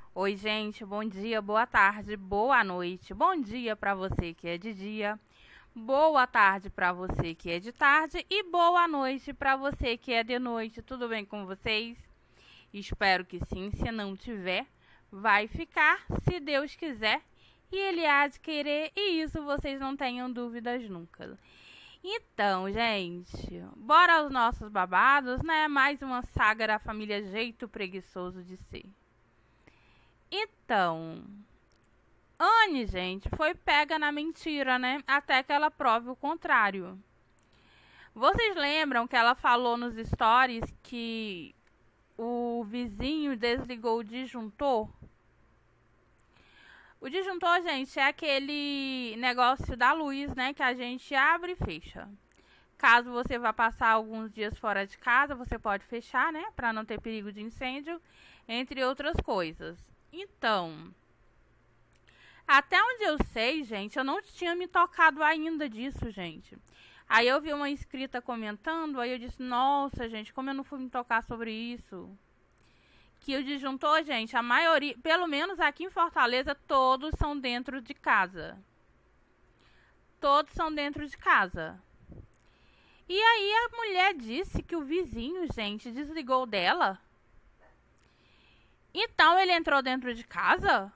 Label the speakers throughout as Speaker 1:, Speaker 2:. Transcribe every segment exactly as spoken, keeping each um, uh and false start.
Speaker 1: Oi, gente, bom dia, boa tarde, boa noite. Bom dia para você que é de dia, boa tarde para você que é de tarde e boa noite para você que é de noite. Tudo bem com vocês? Espero que sim. Se não tiver, vai ficar, se Deus quiser, e Ele há de querer, e isso vocês não tenham dúvidas nunca. Então, gente, bora aos nossos babados, né? Mais uma saga da família Jeito Preguiçoso de Ser. Então, Anne, gente, foi pega na mentira, né? Até que ela prove o contrário. Vocês lembram que ela falou nos stories que o vizinho desligou o disjuntor? O disjuntor, gente, é aquele negócio da luz, né? Que a gente abre e fecha. Caso você vá passar alguns dias fora de casa, você pode fechar, né? Para não ter perigo de incêndio, entre outras coisas. Então, até onde eu sei, gente, eu não tinha me tocado ainda disso, gente. Aí eu vi uma inscrita comentando, aí eu disse, nossa, gente, como eu não fui me tocar sobre isso. Que o disjuntor, gente, a maioria, pelo menos aqui em Fortaleza, todos são dentro de casa. Todos são dentro de casa. E aí a mulher disse que o vizinho, gente, desligou dela. Então ele entrou dentro de casa?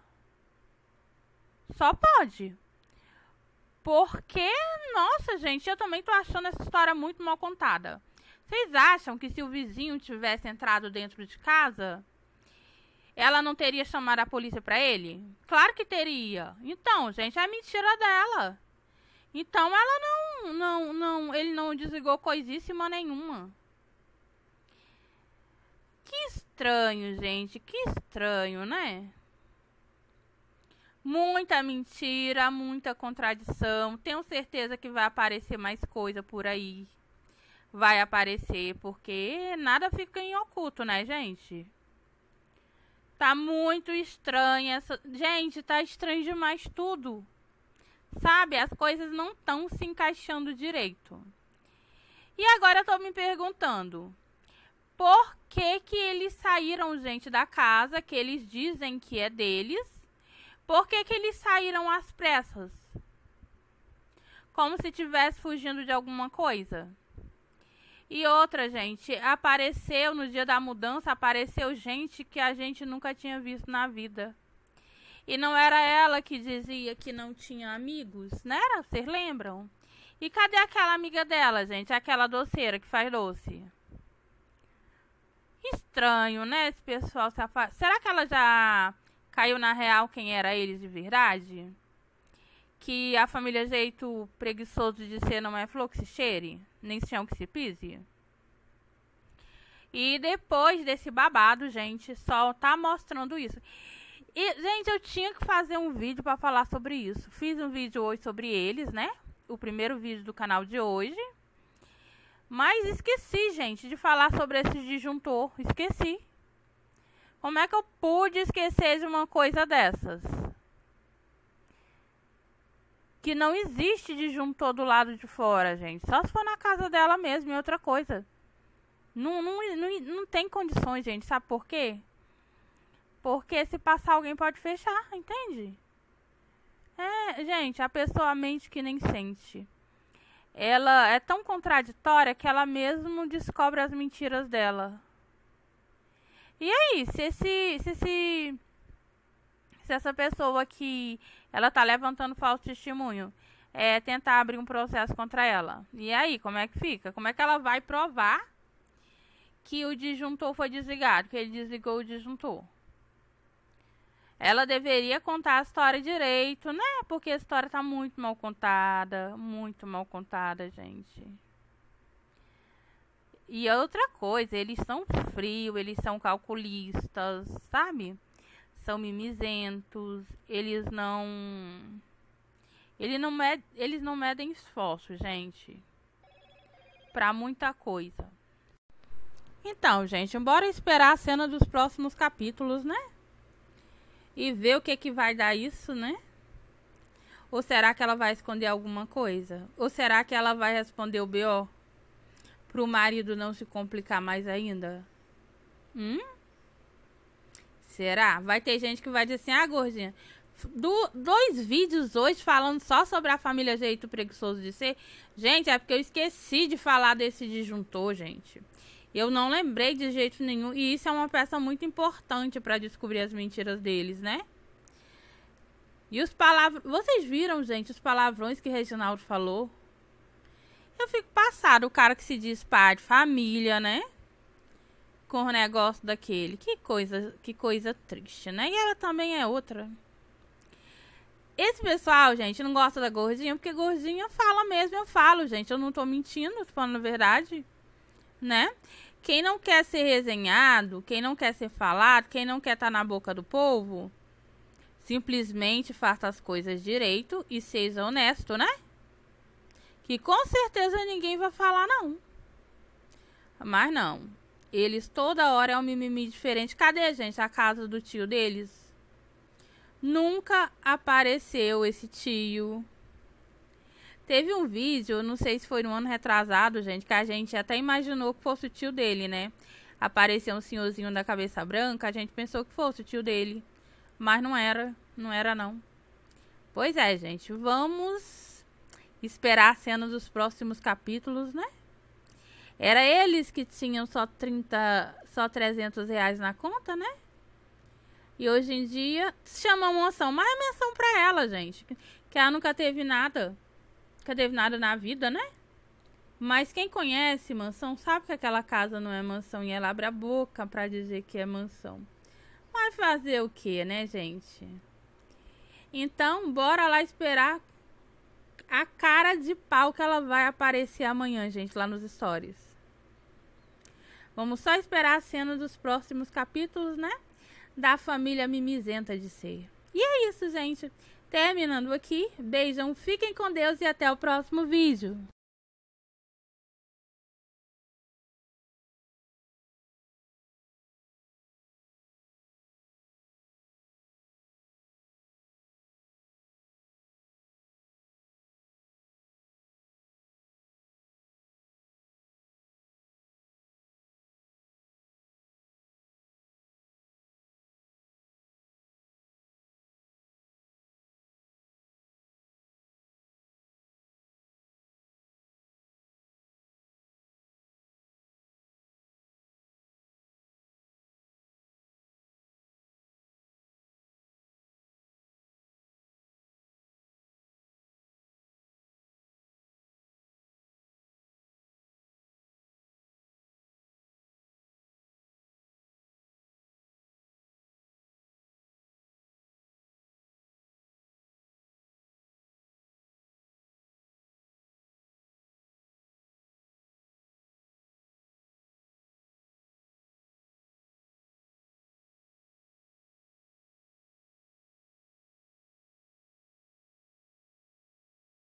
Speaker 1: Só pode. Porque, nossa, gente, eu também tô achando essa história muito mal contada. Vocês acham que se o vizinho tivesse entrado dentro de casa, ela não teria chamado a polícia pra ele? Claro que teria. Então, gente, é mentira dela. Então ela não, não, não, ele não desligou coisíssima nenhuma. Que estranho, gente, que estranho, né? Muita mentira, muita contradição. Tenho certeza que vai aparecer mais coisa por aí. Vai aparecer, porque nada fica em oculto, né, gente? Tá muito estranha essa... Gente, tá estranho demais tudo. Sabe, as coisas não estão se encaixando direito. E agora eu tô me perguntando... Por que que eles saíram, gente, da casa que eles dizem que é deles? Por que que eles saíram às pressas? Como se estivesse fugindo de alguma coisa. E outra, gente, apareceu no dia da mudança, apareceu gente que a gente nunca tinha visto na vida. E não era ela que dizia que não tinha amigos, né? Vocês lembram? E cadê aquela amiga dela, gente? Aquela doceira que faz doce. Estranho, né? Esse pessoal se afasta. Será que ela já caiu na real quem era eles de verdade? Que a família Jeito Preguiçoso de Ser não é flor que se cheire, nem chão que se pise? E depois desse babado, gente, só tá mostrando isso. E, gente, eu tinha que fazer um vídeo pra falar sobre isso. Fiz um vídeo hoje sobre eles, né? O primeiro vídeo do canal de hoje. Mas esqueci, gente, de falar sobre esse disjuntor. Esqueci. Como é que eu pude esquecer de uma coisa dessas? Que não existe disjuntor do lado de fora, gente. Só se for na casa dela mesmo e outra coisa. Não, não, não, não tem condições, gente. Sabe por quê? Porque se passar alguém pode fechar, entende? É, gente, a pessoa mente que nem sente. Ela é tão contraditória que ela mesmo descobre as mentiras dela. E aí, se esse, se esse, se essa pessoa que ela tá levantando falso testemunho é tentar abrir um processo contra ela, e aí, como é que fica? Como é que ela vai provar que o disjuntor foi desligado, que ele desligou o disjuntor? Ela deveria contar a história direito, né? Porque a história tá muito mal contada. Muito mal contada, gente. E outra coisa, eles são frios, eles são calculistas, sabe? São mimizentos, eles não... Eles não, med... eles não medem esforço, gente. Pra muita coisa. Então, gente, bora esperar a cena dos próximos capítulos, né? E ver o que que vai dar isso, né? Ou será que ela vai esconder alguma coisa? Ou será que ela vai responder o B O? Pro marido não se complicar mais ainda? Hum? Será? Vai ter gente que vai dizer assim, ah, gordinha, do, dois vídeos hoje falando só sobre a família Jeito Preguiçoso de Ser. Gente, é porque eu esqueci de falar desse disjuntor, gente. Eu não lembrei de jeito nenhum. E isso é uma peça muito importante para descobrir as mentiras deles, né? E os palavrões... Vocês viram, gente, os palavrões que Reginaldo falou? Eu fico passado. O cara que se diz pai de família, né? Com o negócio daquele. Que coisa, que coisa triste, né? E ela também é outra. Esse pessoal, gente, não gosta da gordinha, porque gordinha fala mesmo, eu falo, gente. Eu não tô mentindo, tô falando a verdade, né? Quem não quer ser resenhado, quem não quer ser falado, quem não quer estar na boca do povo, simplesmente faça as coisas direito e seja honesto, né? Que com certeza ninguém vai falar não. Mas não. Eles toda hora é um mimimi diferente. Cadê, gente, a casa do tio deles? Nunca apareceu esse tio. Teve um vídeo, não sei se foi no ano retrasado, gente, que a gente até imaginou que fosse o tio dele, né? Apareceu um senhorzinho da cabeça branca, a gente pensou que fosse o tio dele. Mas não era, não era não. Pois é, gente, vamos esperar a cena dos próximos capítulos, né? Era eles que tinham só trinta, só trezentos reais na conta, né? E hoje em dia chama mansão, mas é menção pra ela, gente. Que ela nunca teve nada. Nunca teve nada na vida, né? Mas quem conhece mansão sabe que aquela casa não é mansão. E ela abre a boca pra dizer que é mansão. Vai fazer o que, né, gente? Então, bora lá esperar a cara de pau que ela vai aparecer amanhã, gente, lá nos stories. Vamos só esperar a cena dos próximos capítulos, né? Da família mimizenta de Ser. E é isso, gente. Terminando aqui. Beijão, fiquem com Deus e até o próximo vídeo.